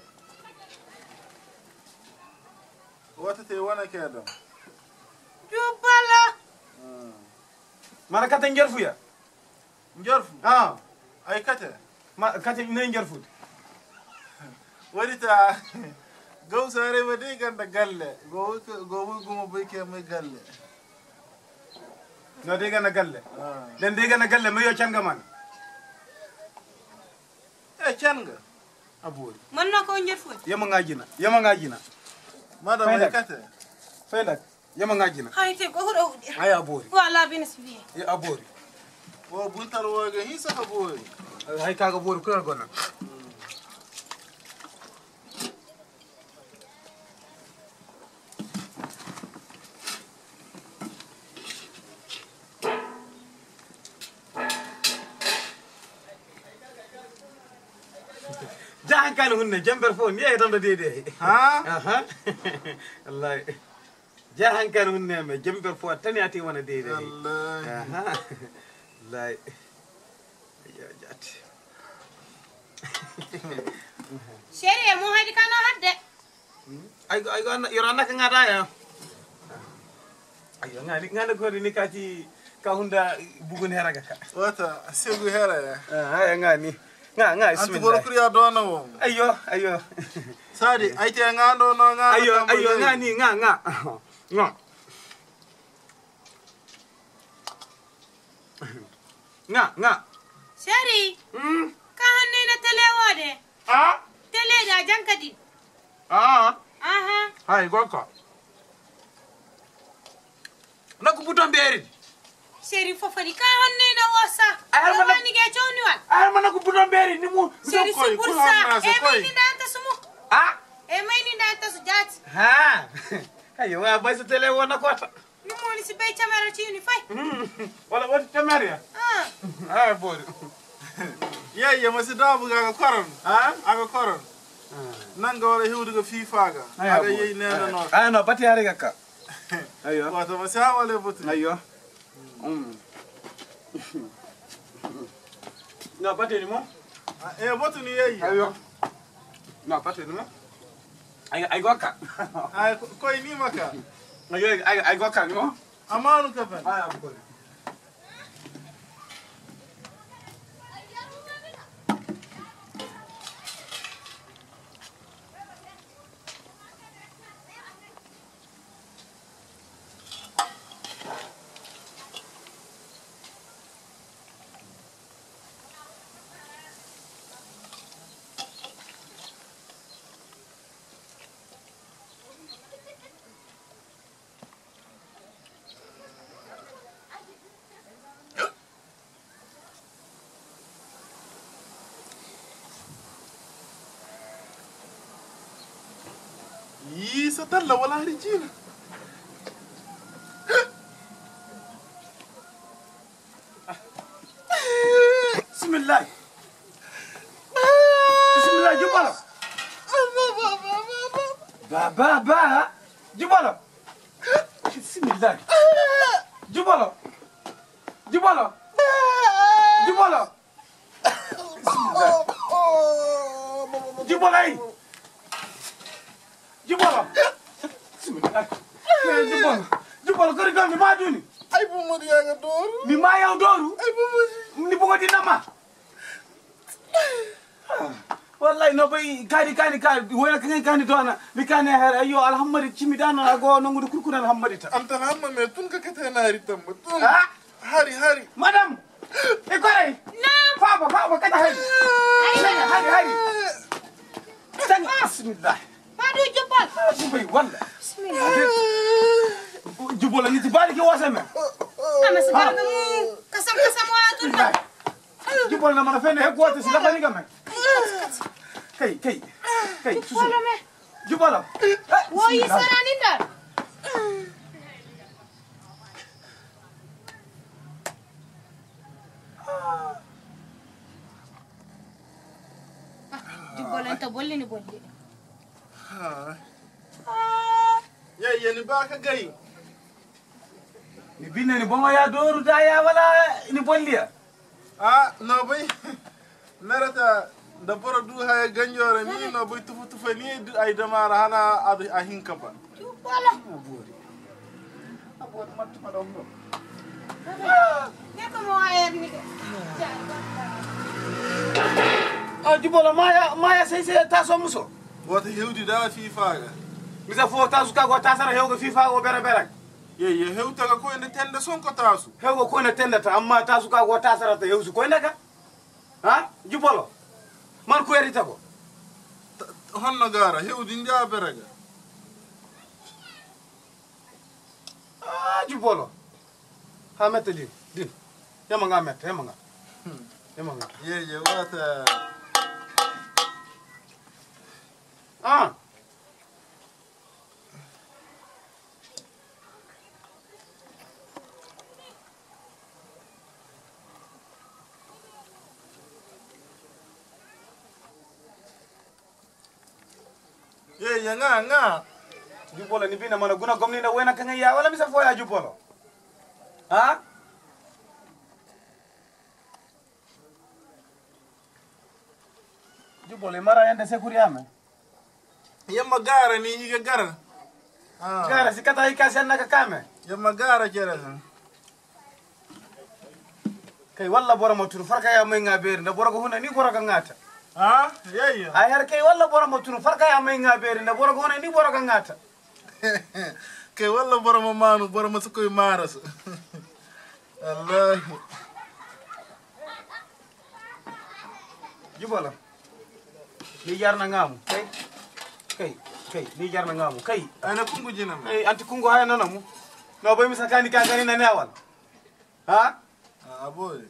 Wata te wana kedam. Jubala. Mana kata ngerfu ya? Njorfu. Ay kate. Ma kata ne ngerfu. Warita go sare ba dai ganda galle go guma bai ke mai galle. No de gana galle. Den de gana galle me yo canga man. Canga. Abori. Man na ko njerfu. Yama ngajina. Madam ay kate. Fendak. Yama ngajina. Hay te ko huro. Ay abori. Wala binis bi. Ya abori. Wo buntar wo ga hisa ka boy. Hay kaga bori ko gona. Jahan kan hunne jamber fo ni e dam da dede. Ha? Allah. Jahan kan hunne me jamber fo tani ati wana dede. Allah. Allah. Ya jat. Shere mo hadi kana hadde. Ay go yorana ka ngada ya. Ayo ngani ko ni kati ka hunda bugun heraga ka. Wata segu hera ya. Ay ngani. Nga Antu boro kriya dona wo. Ayo. Sadi ay te ngando no nga. Ayo ngani nga. Nga. Seri. Ka hanne na telewode. Tele da jankadi. Aha. Hai goko. Na ku buton beri. Seri fofani ka hanne na wasa. Wani ge choni wa. Ay man ku buton beri ni mu. Seri supursa. Mai ni da ta sumu. Mai ni da ta su jati. Ha. Ayo wa ba su tele wona kota. Ni mo ni si be chamara chi ni fai. Wala wala chamara. Ah boy. Ye masu dabu ga koron. Aga koron. Nanga wala hiwdu ga FIFA ga. Aga yey nena no. No bati yare gakka. Ayo. Wato masa wala butu. Ayo. No bati ni mo. Butu ni yey. Ayo. No bati ni mo. Ay gokka. Koy ni maka. Ayo ay gokka ni mo. Amanu ka fen. Ay abko. ستلا ولا رجينا بسم الله بسم الله جبلا بابا جبلا بسم الله جبلا جبلا جبلا بسم الله جبلا جبلا بسم الله جبلا جبلا كريكا ما دوني ay bu mo diaga doru mi ma yaw doru ay bu mo ni bugo di nama wallahi no bay kadi wona kani dona mi kane har ayo alhammadi cimi dana go nongude kurkuna alhammadi ta anta hamma me tun ka katana hari tamma tun hari madam e koy na baba kata hari tang bismillah madu jubal jubay walla bismillah jubal ni tibali ki wasame ama sabara kasam wala tun jubal na mana fene he gote si lafani gamen kay susu jubala wo yisara ninda jubala enta bolli ni bolli ya ni baka gari ni binne ni bongo ya doru da ya wala ni bolliya no bay narata da boro du hay ganjore ni no bay tufa ni ay damara hala a hinka ba wala abod mat ma do no ne ko mo ayer ni jubala maya sai taso muso wata hewdi da FIFA ga misa fo tasu ka go tasara hewgo FIFA go bere ye hewta ga ko ende tende son ko tasu hewgo ko ne tende ta amma tasu ka go tasara ta hewsu ko ndaka jubolo man ko erita ko honno gara hewdi ndia berega jubolo ha mette din yamanga mette yamanga ye wata ye nga jubolo ni bina mana guna gomni na wena kanga ya wala misa fo ya jubolo jubolo mara yende sekuri ame yamma gara ni yiga gara gara sikata hika naka kame yamma gara kera kay walla bora motun farka ya may ngaberi nda bora ko huna ni bora ka ngata yeyyo ay har kay walla bora motun farka ya may ngaberi nda bora ko huna ni bora ka ngata kay walla bora mo manu bora mo sukoy maras wallahi Jubala. Ni jar na ngamu. Kai, ni jar na ngamu. Kai. Ana kungu jina me. Anti kungu haya nana mu. No boy misakani kangani na nawal. Ha? Boy.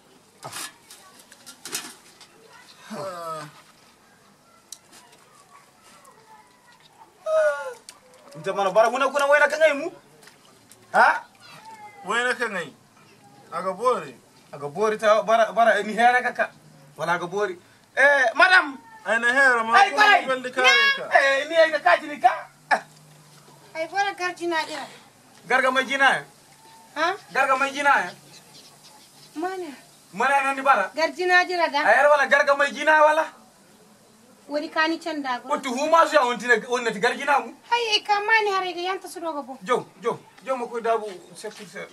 Nta mana bara kuna wena kangai mu? Ha? Wena kangai. Aga bori ta bara ni hera kaka. Wala aga bori. Madam. Ana hera ma ko baldi karika. Ni ay kakaji ni ka. Ay bora garjina dira. Garga mai jina. Ha? Garga mai jina. Mana nan di bara? Garjina dira da. Ayar wala garga mai jina wala. Wodi kani canda go. Otu huma su ya wonnati garjina mu. Hay kamani hare ga yanta su doga bo. Jo mo ko dabu sekir.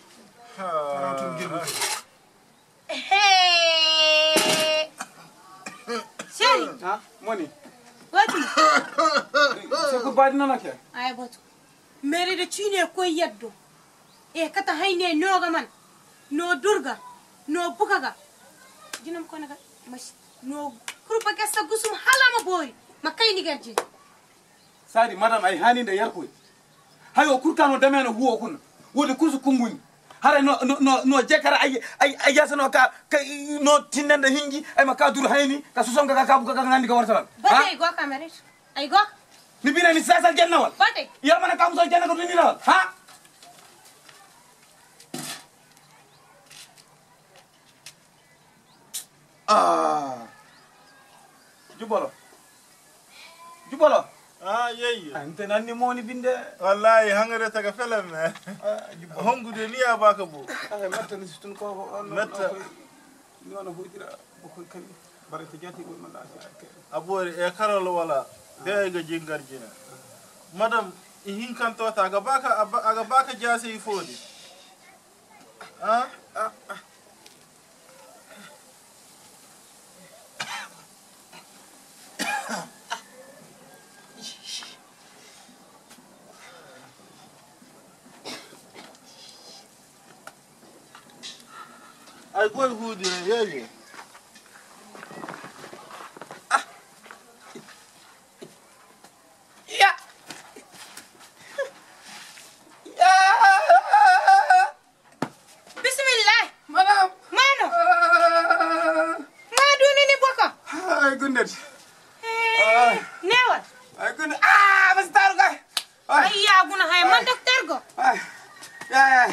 Hey. Seri. Ha? Money. Wati. Se ko badi nana ke? Ay botu. Mere de chine ko yeddo. Kata hayne noga man. No durga. No bukaga. Jinam ko naga mas no kurba gassa gusum halama boy. Makay ni garji. Sadi madam ay hani da yarko. Hayo kurkano dameno huwo kun. Wodi kursu kunguni. Hare no jekara ay yasano ka no tinenda hingi ay makaduru hayni ka susonga ka buka ka ngandi ka warta. Bate ay go kamere. Ay go. Ni bina ni sasa janna wal. Bate. Ya mana kam so janna ko ni la. Ha? Jubalo. Yeyi. Ante nan ni moni binde. Wallahi hangare taga felam me. Hongude ni abaka bo. Metta ni sutun ko Metta. Ni wana hudira ko kan barata jati ko man lafiya. Abori karolo wala de ga jingar jina. Madam ihin kan to ta aga baka jase ifodi. Ay boy hudi yeye. Bismillah. Mano. Madu ni boka. Ay gunnet. Newa. Ay gunnet. Mas taru kay. Ay ya guna hay man doktor go. Ay. Ya.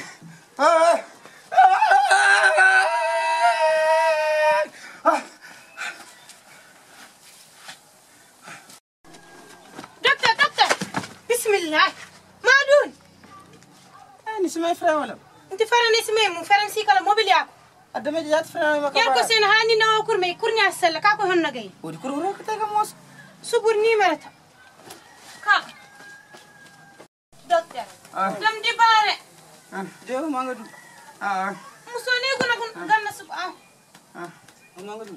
Doktor. Bismillah. Madun. Ni simay frère wala. Inti faran isme mu faran si kala mobil yako. Adame jat frère ma ka. Yar ko sen hani na kur me kurnya sel ka ko honna gay. Wodi kururo ka taga mos. Subur ni marata. Ka. Doktor. Dam di bare. Dew mangadu. Musoni guna ganna sub Mangadu.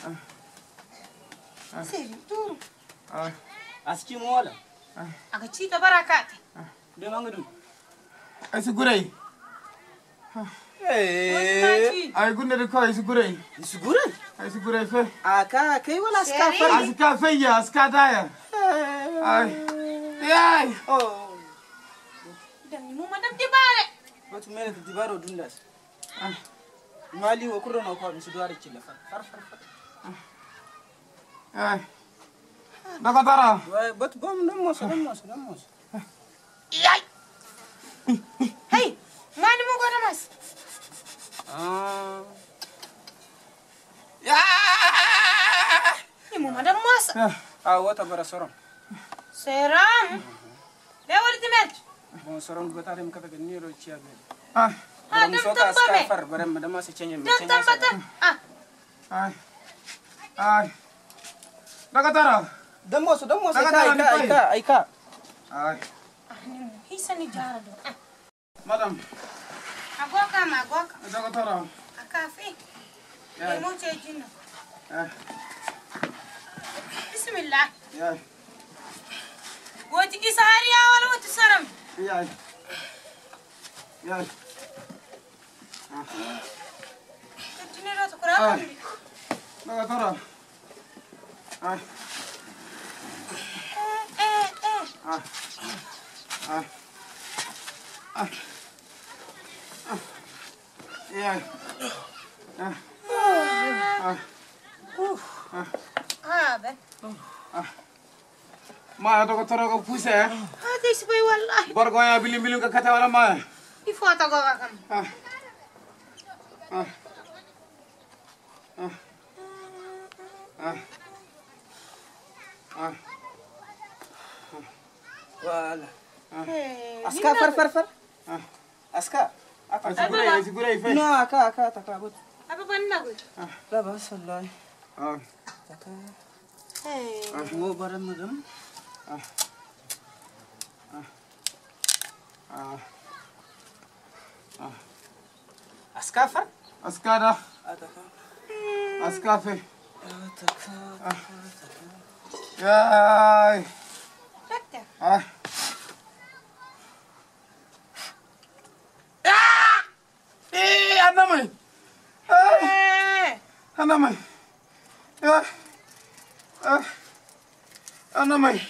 Seri turu. Aski mo wala. Aga cita barakati. De mangadu. Ay sigurai. Ay gunnet ko ay sigurai. Sigura? Ay sigurai fe. Aka kai wala ska fa. Aska fe ya aska daya. Ay. Ay. Oh. Dan mu madam di bare. Watu mele di baro dundas. Mali wo kurro no ko mi sidware cilla far. Ay. Daga tara. Wai bat bom dum mos. Yai. Hey, mani mo gona mas. Ya. Ni mo madam mas. Wata bara sorom. Seram. Be wali timet. Bon sorom go tare mi kata ni ro ciabe. Dam tambame. Far bare madama se cenye mi Dam tambata. Ay. Daga tara. Damos ay ka. Ay. Hisa ni jara do. Madam. Agoka. Daga tara. Akafi. Mo che jinna. Bismillah. Ya. Woti isari ya wala woti saram. Ya. Tinero to kura. Daga tara. ما هذا كتر كوفيسة. هذا يسوي والله. برجع بيلين بيلين ككتة ولا ما. يفوت أقوى كم. ولا. أسكا فر. أسكا. أسيقولي فين. لا أكا تكابut. Apa benar gue? لا بس والله. مو برم مدم. أسكافر؟ أسكارا. أسكافي. ياي. Dokter. أنا ماي. أنا ماي. أنا ماي.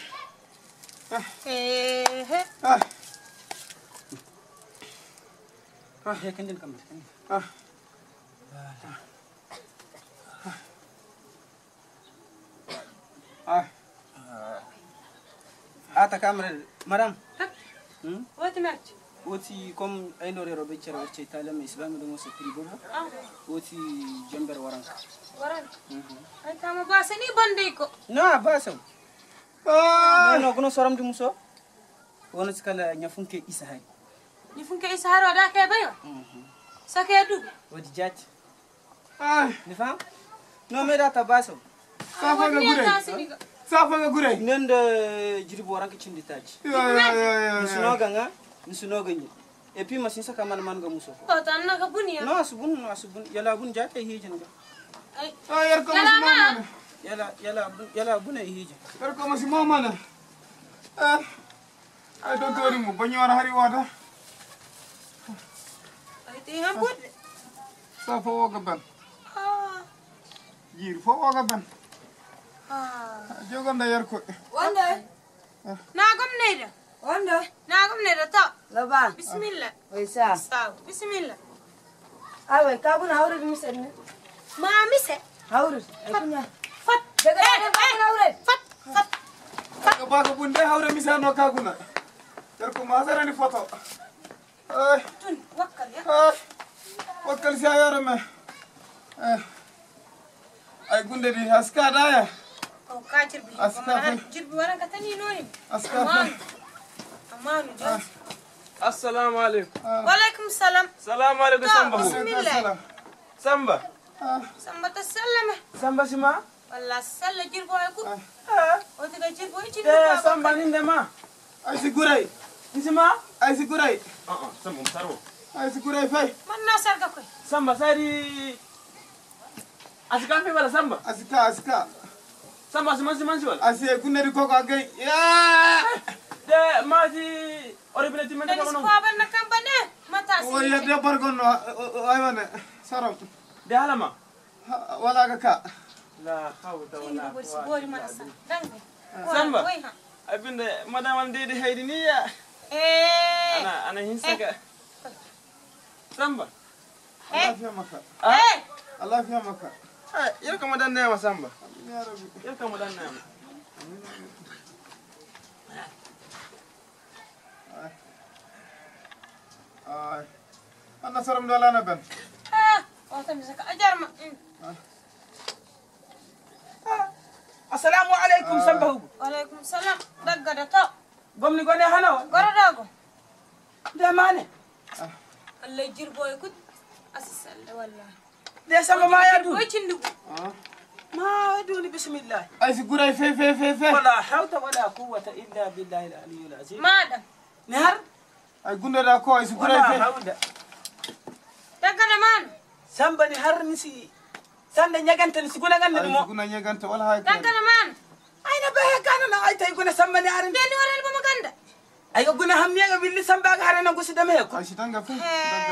هيك عندنا كم. كاميرا مرام. What match? وتي كم أي نوري روبيتشر ورشة تعلم إسلام دمو سكري بابا. وتي جنبر وران. وران. أنت ما باسني بنديكو. نا باسم. نو كنا صارم دموسو. ونسكال نفونك إسهاي. نفونك إسهار ودا كيبايو. سكيدو. ودي جات. نفهم؟ نو ميدا تباسم. Safa gure. Nenda jiribu orang kecil di taj. Ya. Nsunoga nga, nsunoga nyi. Epi masinsa kama na manga muso. Oh, tanna ka bunia. No asubun. Yala bun jate hije nga. Yar ko mas mama. Yala bun hije. Yar ko mas mama na. Ay don't worry mo, banyora hari wada. Ay tihan put. Safa waga ban. Jir fo waga ban. Jogan da yar ko. Wanda. Nagam neda. Wanda. Nagam neda ta. Laba. Bismillah. Oisa. Saw. Bismillah. Awe kabuna haure misenne. Ma mise. Haure. Akunya. Fat. Daga kabuna haure. Fat. Ka ba ko bunde hawre misano ka kuna. Yar ko mazara ni foto. Ay. Tun wakkal ya. Wakkal si ayara me. Ay gunde di haska daya. Oh, kacir bi. Jirbi wala katani noni. Askafi. Amanu jas. Assalamu alaikum. Wa alaikum salam. Salamu alaikum Samba. Bismillah. Samba. Samba tasallama. Samba sima. Walla salla jirbo ay ku. O tiga jirbo ay jirbo. Samba ninde ma. Ay sigurai. Nisima. Ay sigurai. Samba musaro. Ay sigurai fay. Man na sarga koy. Samba sari. Asika fi wala Samba. Asika. Samba siman wala. Asiye gunde di koko agay. Ya. De maji oribinati mende Dani ko non. squaba na kambane. Mata si. O ya de bargono ay wane. Saram. De halama. Wala ka. La hawda wala Ini bori bori mana sa. Dange. Samba. Wai ha. Abinde madam an dedi haydiniya. Ana hinsaka. Samba. Allah fiya maka. Allah fiya maka. Yar kama dan nema Samba. Ya Rabbi. Yar kama dan nema. Ay. Ana saram dala na ben. Oh, tam saka ajar ma. Assalamu alaikum Samba hugo. Alaikum salam. Dagga da to. Gomni gone hana wa. Gora dago. De mane. Allah jirbo ay kut. Asalla wallahi. De Samba ma yadu. Koy cindu. ما دوني بسم الله. أي سكوري في. ولا حول ولا قوة إلا بالله العلي العظيم. ماذا؟ نهر. أي قلنا لا كوي سكوري في. ولا حول. تكنا مان. سامبا نهر نسي. سامبا نيجان تنسي كنا عن نمو. كنا نيجان ولا هاي. تكنا مان. أين بها كانوا نعاي تيجونا سامبا نهر. بيني ولا البوم كندا. أيوة كنا هم يجا باللي سامبا هارنا نقص دمه. أي شيء في.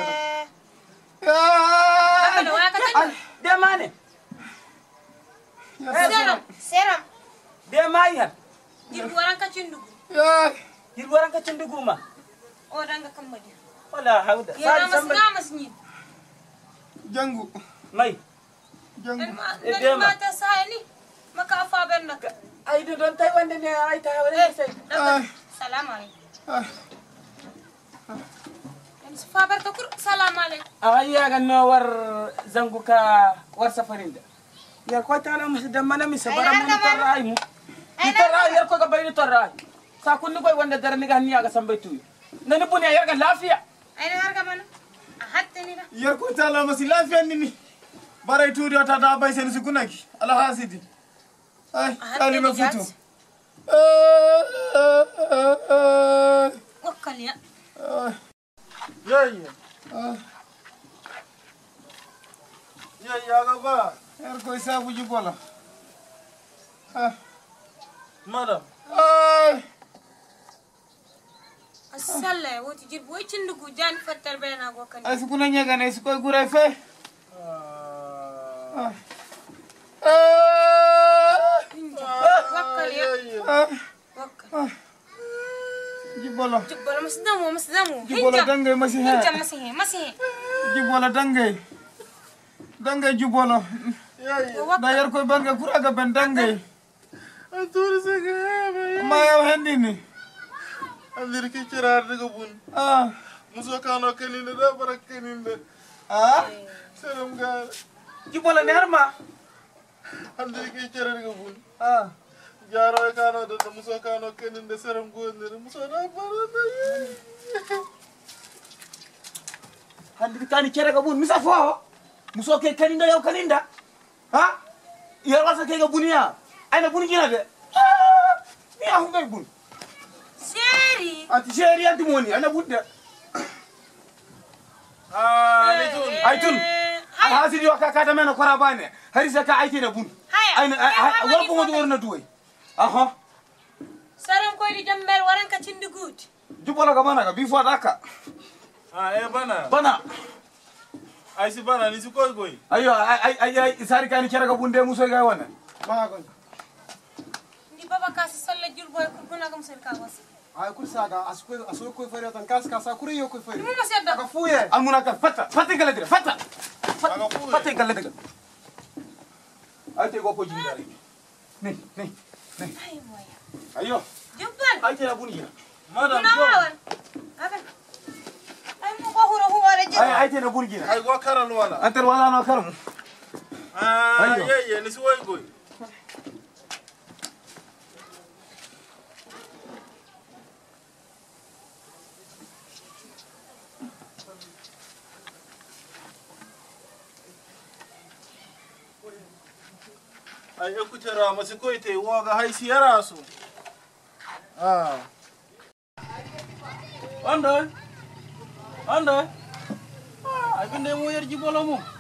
ده مانه. Seram. Dia mayan. Jir waran ka cindugu. Ya. Jir waran ka cindugu ma. O danga kamadi. Wala hauda. Ya namas ni. Jangu. Mai. Jangu. Nani mata sayani. Maka afa benna. Ai don tai wanda ne ai ta hawre sai. Salam alaikum. Fabar ta kur salam alaikum. Ayya ga no war zanguka war safarinda. Ya ko ta na musu dan mana mi sabara mun tarai mu. Ni tarai yar ko ga bayni tarai. Sa kunni koy wanda dar ni ga niya ga sambai tuyi. Nani bune yar ga lafiya. Ai na harga mana. Hatta ni da. Yar ko ta la masi lafiya ni. Barai tuudi ta da bai sen su kunaki. Alhasidi. Ai, ali ma futu. Wakkal ya. Yaya. Yaya gaba. Yar ko isa buji bola. Madam. Asalla woti jir boy cindugu jan fatar bena go kan. Ai su kuna nyaga ne su koy gurai fe. Wakkal ya. Wakkal. Jibola. Jibola masdamu. Jibola dangay masi ha. Hinja masi. Jibola dangay. Dangay jibola. Da yar koy banga kuraga ben dangay. Anturi sege. Ma yaw hendini. Andir ki cirar daga bun. Muso kano keninde da barak keninde. Seram ga. Jibola ne harma. Andir ki cirar daga bun. Jaro kano da muso kano keninde seram gondir muso da baranda. Handi kani kere ga bun misa fo. Muso ke kaninda yaw kaninda. Ha? Yar wasa ke ga buniya. Aina buni gina de. Ni ahu ngai bun. Seri. Ati seri anti moni ana budda. Aitun. Alhasidi waka kata mena kora bane. Harisa ka aiti na bun. Aina wala ko ngodi worna duwai. Aha. Saram ko di jammer waran ka cindugut. Jibola ga bana ga bifo daka. Bana. Bana. Ai si bana ni su koy goy. Ayo ai isari kani kera ga bunde muso ga wannan. Ba ga. Ni baba ka salla jul boy ko guna gam sel ka was. Ai kur saga aso ko fere tan kas kasa kure yo ko fere. Mu ma sedda. Ka fuye. Amuna ka fata gala dira fata. Fata gala dira. Ai te go ko jindare. Ne. Ai moya. Ayo. Jubban. Ai te na buniya. Madam. Nawan. Aban. Ai mu ko huro huwara je. Ai te na burgina. Ai go karal wala. Antar wala no karamu. Ye ni su way goy. Ai ekutera masikoite woga haisi yaraso. Anda. Ai binde mo yar jibola mo.